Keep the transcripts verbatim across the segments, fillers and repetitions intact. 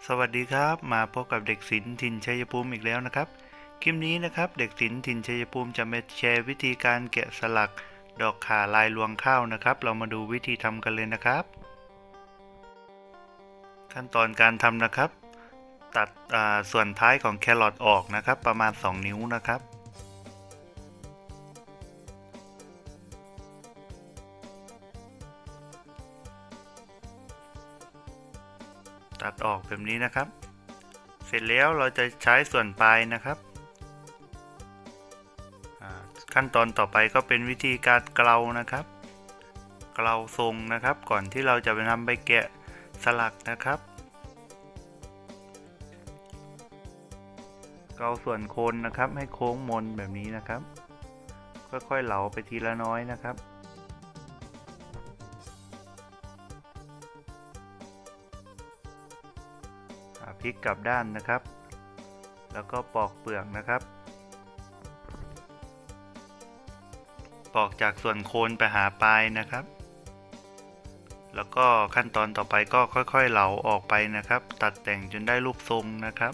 สวัสดีครับมาพบกับเด็กศิลป์ถิ่นชัยภูมิอีกแล้วนะครับคลิปนี้นะครับเด็กศิลป์ถิ่นชัยภูมิจะมาแชร์วิธีการแกะสลักดอกข่าลายรวงข้าวนะครับเรามาดูวิธีทำกันเลยนะครับขั้นตอนการทำนะครับตัดส่วนท้ายของแครอทออกนะครับประมาณสองนิ้วนะครับตัดออกแบบนี้นะครับเสร็จแล้วเราจะใช้ส่วนปลายนะครับขั้นตอนต่อไปก็เป็นวิธีการเกลานะครับเกลาทรงนะครับก่อนที่เราจะไปทำใบแกะสลักนะครับเกลาส่วนโคนนะครับให้โค้งมนแบบนี้นะครับค่อยๆเหลาไปทีละน้อยนะครับพลิกกลับด้านนะครับแล้วก็ปอกเปลือกนะครับปอกจากส่วนโคนไปหาปลายนะครับแล้วก็ขั้นตอนต่อไปก็ค่อยๆเหลาออกไปนะครับตัดแต่งจนได้รูปทรงนะครับ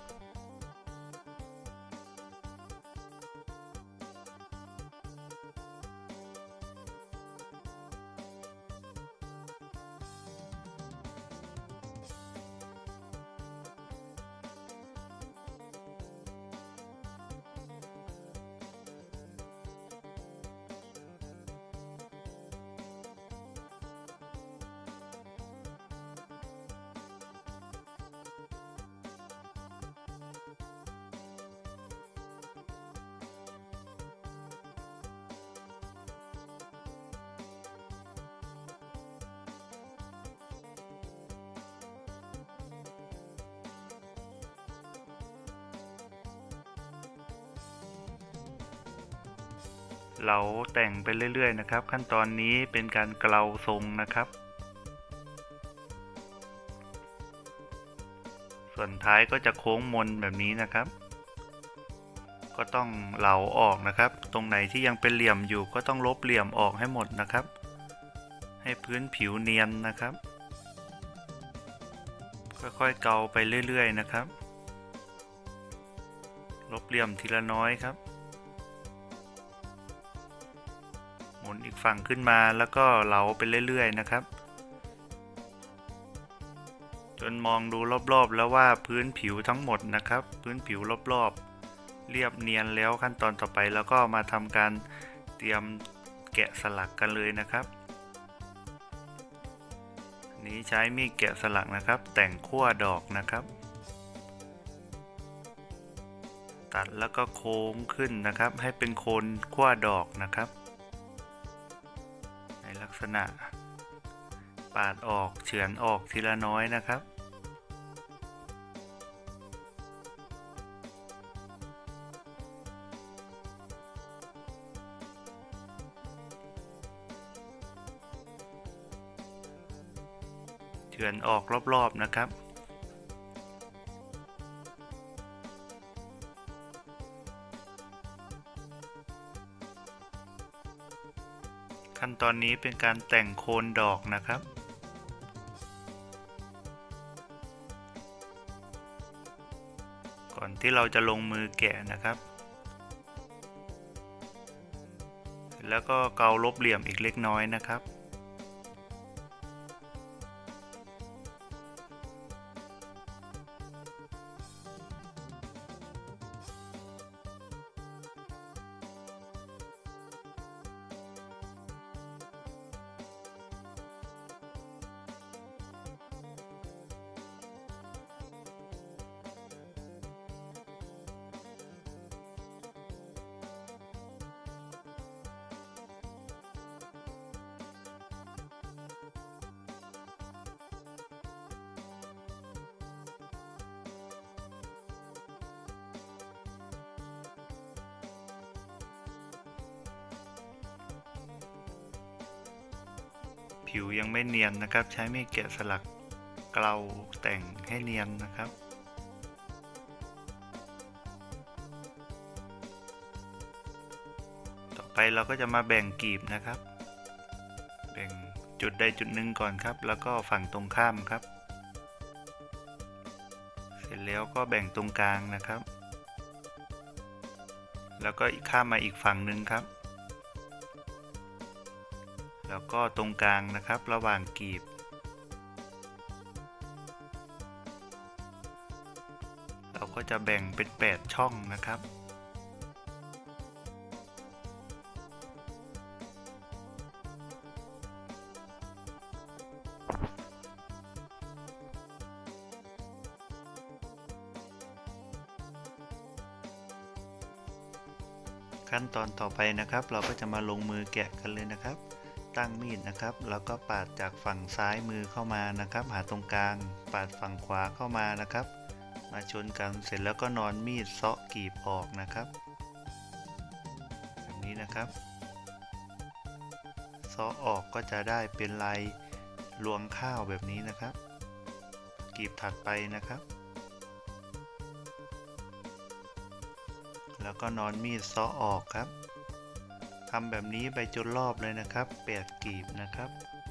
เราแต่งไปเรื่อยๆนะครับขั้นตอนนี้เป็นการเกลาทรงนะครับส่วนท้ายก็จะโค้งมนแบบนี้นะครับก็ต้องเหลาออกนะครับตรงไหนที่ยังเป็นเหลี่ยมอยู่ก็ต้องลบเหลี่ยมออกให้หมดนะครับให้พื้นผิวเนียนนะครับค่อยๆเกาไปเรื่อยๆนะครับลบเหลี่ยมทีละน้อยครับหมุนอีกฝั่งขึ้นมาแล้วก็เหลาไปเรื่อยๆนะครับจนมองดูรอบๆแล้วว่าพื้นผิวทั้งหมดนะครับพื้นผิวรอบๆเรียบเนียนแล้วขั้นตอนต่อไปแล้วก็มาทำการเตรียมแกะสลักกันเลยนะครับนี้ใช้มีดแกะสลักนะครับแต่งขั้วดอกนะครับตัดแล้วก็โค้งขึ้นนะครับให้เป็นโคนขั้วดอกนะครับในลักษณะปาดออกเฉือนออกทีละน้อยนะครับเฉือนออกรอบๆนะครับขั้นตอนนี้เป็นการแต่งโคนดอกนะครับก่อนที่เราจะลงมือแกะนะครับแล้วก็เกาลบเหลี่ยมอีกเล็กน้อยนะครับผิวยังไม่เนียนนะครับใช้มีดแกะสลักเกลาแต่งให้เนียนนะครับต่อไปเราก็จะมาแบ่งกลีบนะครับแบ่งจุดใดจุดหนึ่งก่อนครับแล้วก็ฝั่งตรงข้ามครับร็จแล้วก็แบ่งตรงกลางนะครับแล้วก็ข้ามมาอีกฝั่งหนึ่งครับแล้วก็ตรงกลางนะครับระหว่างกีบเราก็จะแบ่งเป็นแปดช่องนะครับขั้นตอนต่อไปนะครับเราก็จะมาลงมือแกะกันเลยนะครับตั้งมีดนะครับแล้วก็ปาดจากฝั่งซ้ายมือเข้ามานะครับหาตรงกลางปาดฝั่งขวาเข้ามานะครับมาชนกันเสร็จแล้วก็นอนมีดเซาะกีบออกนะครับแบบนี้นะครับเซาะออกก็จะได้เป็นลายรวงข้าวแบบนี้นะครับกีบถัดไปนะครับแล้วก็นอนมีดเซาะออกครับทำแบบนี้ไปจนรอบเลยนะครับแปดกีบนะครับ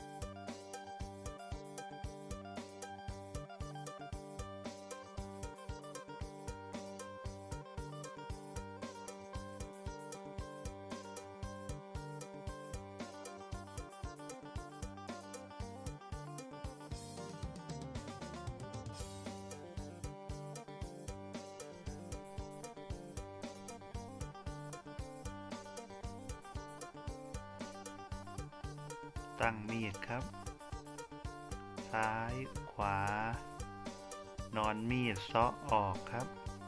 ตั้งมีดครับซ้ายขวานอนมีดเซาะออกครับ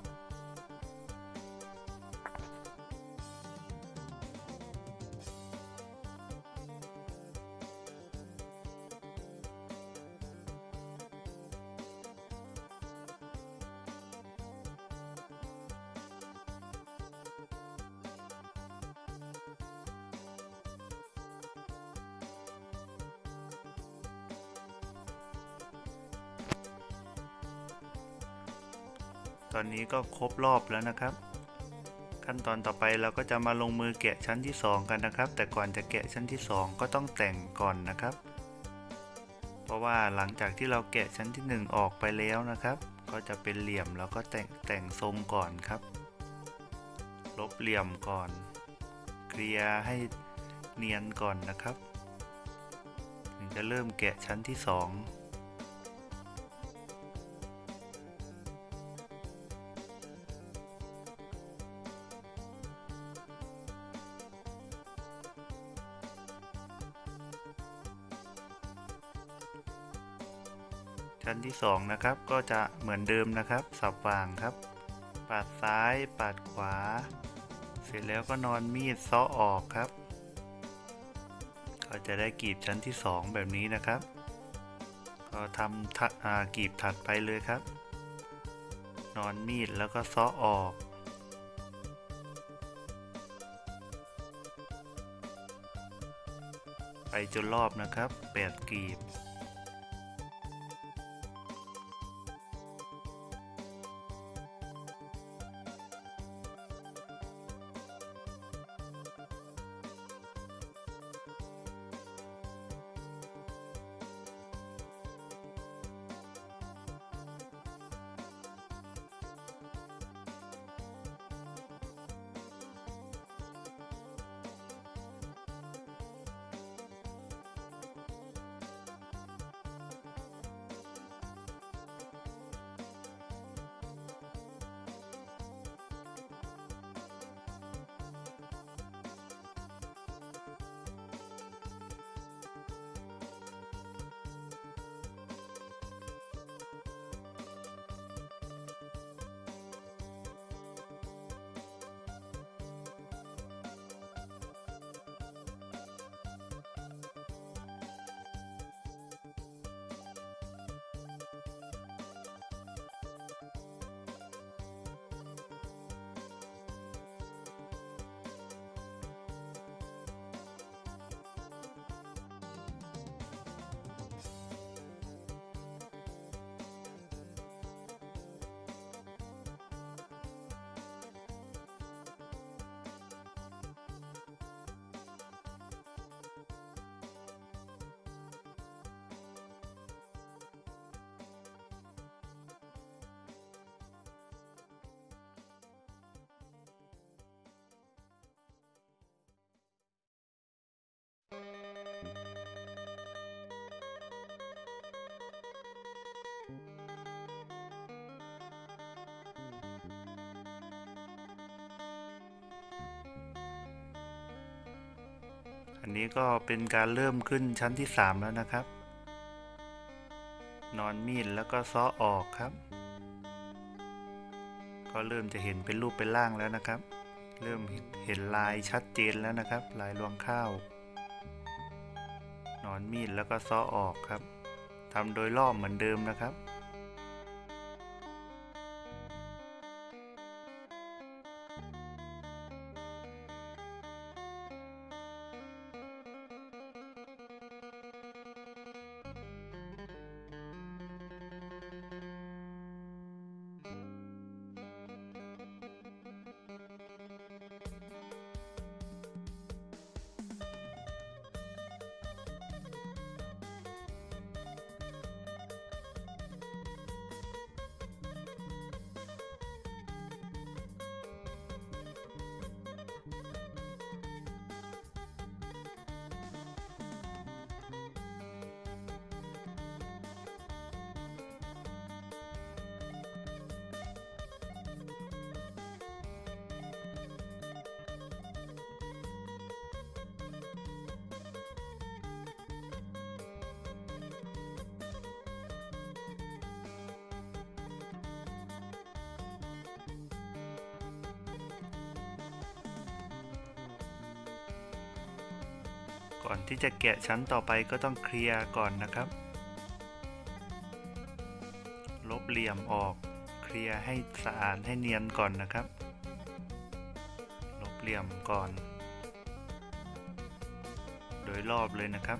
ตอนนี้ก็ครบรอบแล้วนะครับขั้นตอนต่อไปเราก็จะมาลงมือแกะชั้นที่สองกันนะครับแต่ก่อนจะแกะชั้นที่สองก็ต้องแต่งก่อนนะครับเพราะว่าหลังจากที่เราแกะชั้นที่หนึ่งออกไปแล้วนะครับก็จะเป็นเหลี่ยมแล้วก็แต่งแต่งทรงก่อนครับลบเหลี่ยมก่อนเคลียร์ให้เนียนก่อนนะครับถึงจะเริ่มแกะชั้นที่สองชั้นที่สองนะครับก็จะเหมือนเดิมนะครับสับวางครับปาดซ้ายปาดขวาเสร็จแล้วก็นอนมีดเซาะออกครับก็จะได้กีบชั้นที่สองแบบนี้นะครับก็ทำทัดกีบถัดไปเลยครับนอนมีดแล้วก็เซาะออกไปจนรอบนะครับแปดกีบอันนี้ก็เป็นการเริ่มขึ้นชั้นที่สามแล้วนะครับนอนมีดแล้วก็ซ้อออกครับก็เริ่มจะเห็นเป็นรูปเป็นร่างแล้วนะครับเริ่มเห็นลายชัดเจนแล้วนะครับลายรวงข้าวนอนมีดแล้วก็ซ้อออกครับทำโดยรอบเหมือนเดิมนะครับ ก่อนที่จะแกะชั้นต่อไปก็ต้องเคลียร์ก่อนนะครับลบเหลี่ยมออกเคลียร์ให้สะอาดให้เนียนก่อนนะครับลบเหลี่ยมก่อนโดยรอบเลยนะครับ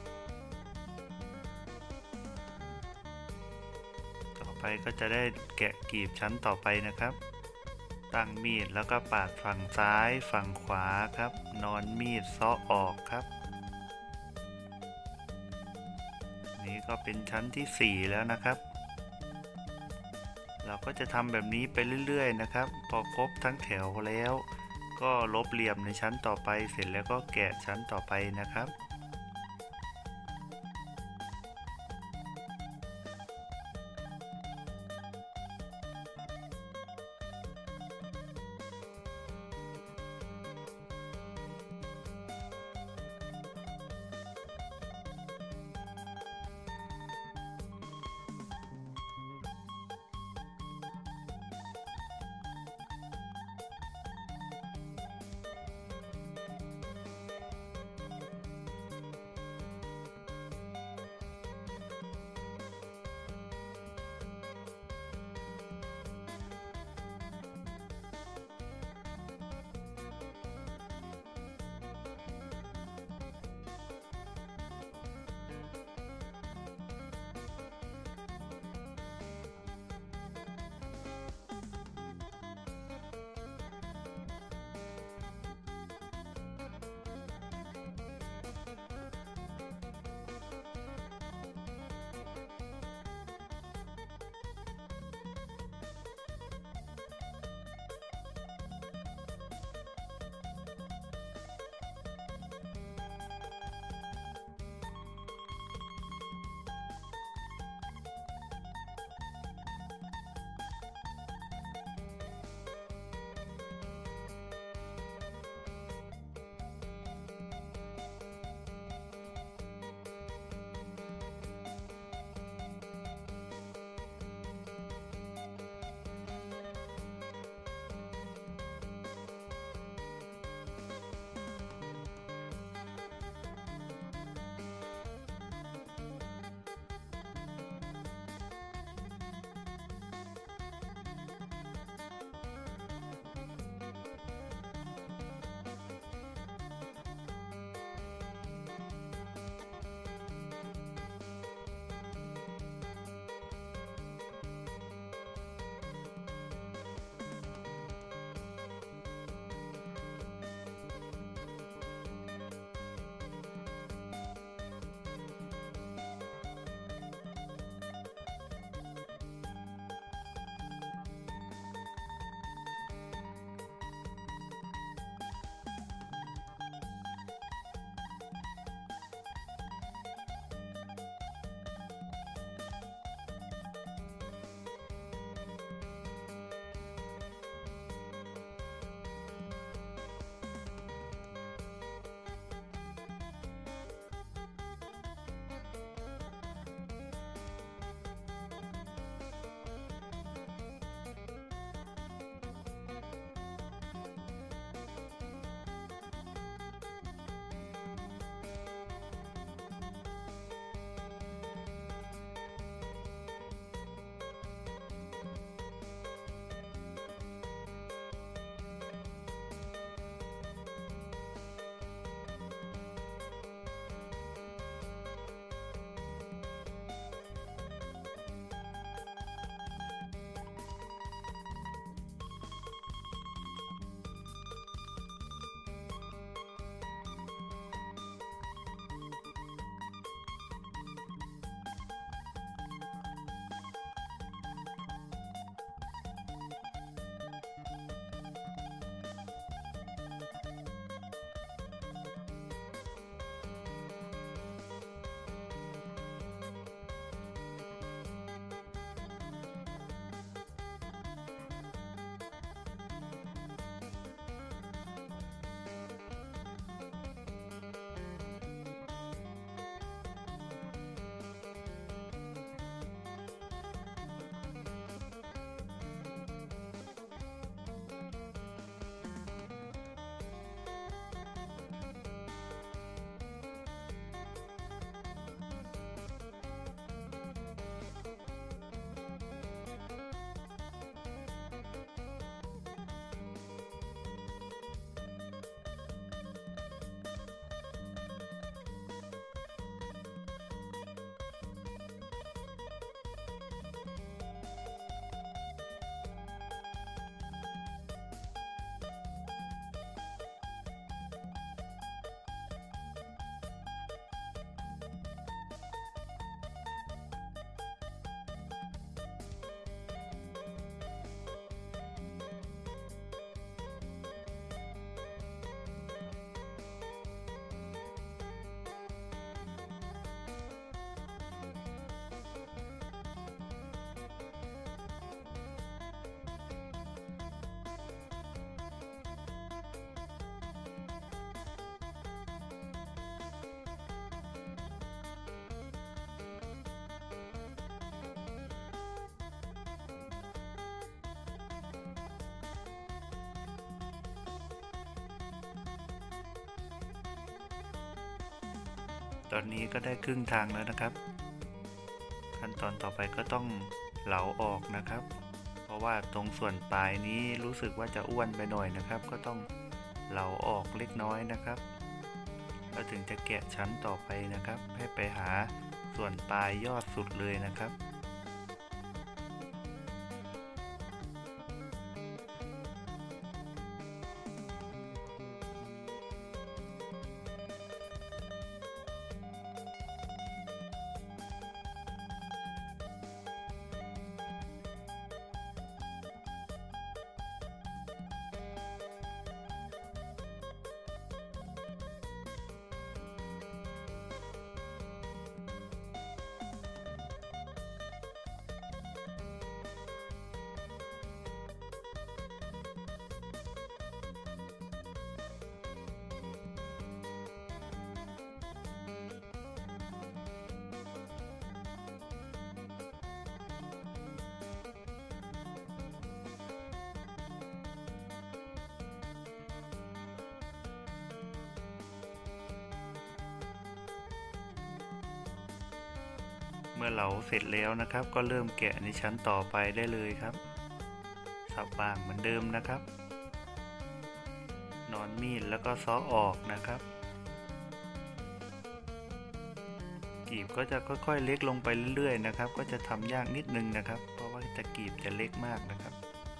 ต่อไปก็จะได้แกะกลีบชั้นต่อไปนะครับตั้งมีดแล้วก็ปาดฝั่งซ้ายฝั่งขวาครับนอนมีดซ้อออกครับนี้ก็เป็นชั้นที่สี่แล้วนะครับเราก็จะทำแบบนี้ไปเรื่อยๆนะครับพอครบทั้งแถวแล้วก็ลบเหลี่ยมในชั้นต่อไปเสร็จแล้วก็แกะชั้นต่อไปนะครับตอนนี้ก็ได้ครึ่งทางแล้วนะครับขั้นตอนต่อไปก็ต้องเหลาออกนะครับเพราะว่าตรงส่วนปลายนี้รู้สึกว่าจะอ้วนไปหน่อยนะครับก็ต้องเหลาออกเล็กน้อยนะครับแล้วถึงจะแกะชั้นต่อไปนะครับให้ไปหาส่วนปลายยอดสุดเลยนะครับเมื่อเหลาเสร็จแล้วนะครับก็เริ่มแกะในชั้นต่อไปได้เลยครับสับวางเหมือนเดิมนะครับนอนมีดแล้วก็ซ้อออกนะครับกีบก็จะค่อยๆเล็กลงไปเรื่อยๆนะครับก็จะทำยากนิดนึงนะครับเพราะว่าตะกีบจะเล็กมากนะครับ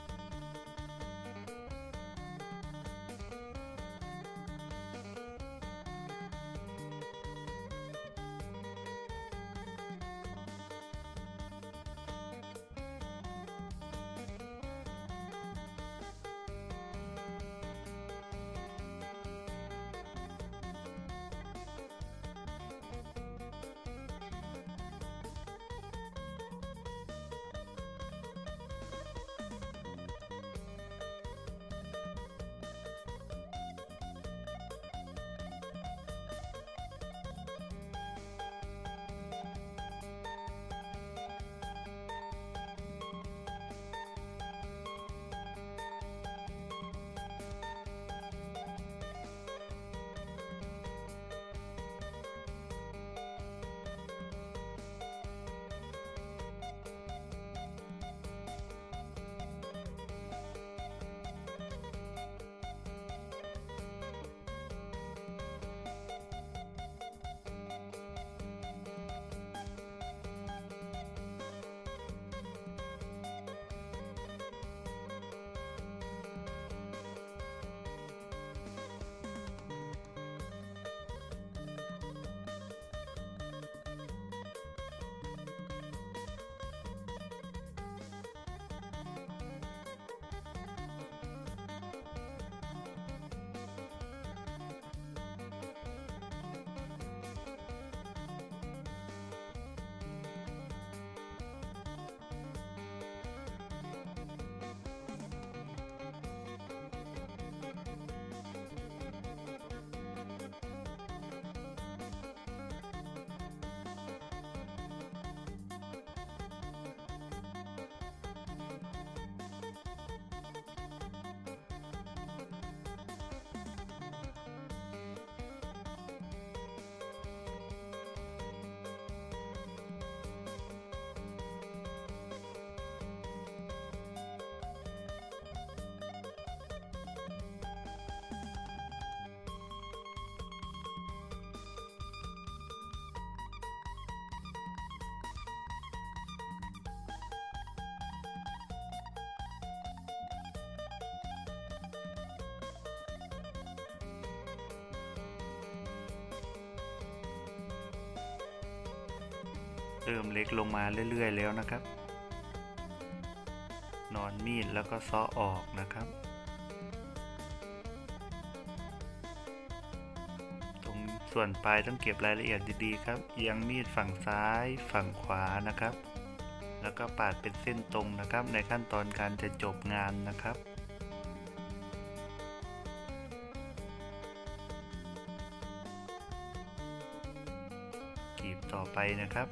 เริ่มเล็กลงมาเรื่อยๆแล้วนะครับนอนมีดแล้วก็ซ้อออกนะครับตรงส่วนปลายต้องเก็บรายละเอียดดีๆครับเอียงมีดฝั่งซ้ายฝั่งขวานะครับแล้วก็ปาดเป็นเส้นตรงนะครับในขั้นตอนการจะจบงานนะครับกีบต่อไปนะครับ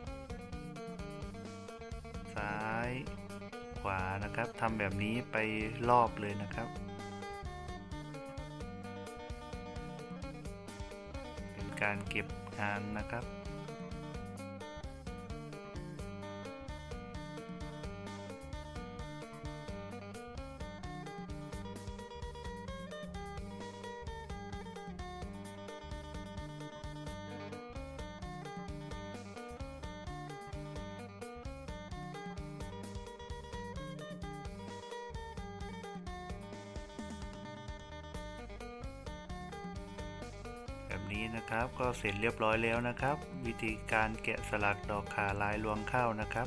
ซ้ายขวานะครับทำแบบนี้ไปรอบเลยนะครับเป็นการเก็บหางนะครับแบบนี้นะครับก็เสร็จเรียบร้อยแล้วนะครับวิธีการแกะสลักดอกขาลายรวงข้าวนะครับ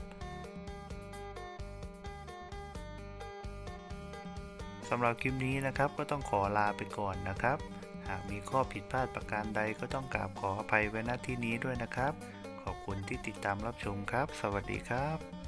สำหรับคลิปนี้นะครับก็ต้องขอลาไปก่อนนะครับหากมีข้อผิดพลาดประการใดก็ต้องกราบขออภัยไว้ณที่นี้ด้วยนะครับขอบคุณที่ติดตามรับชมครับสวัสดีครับ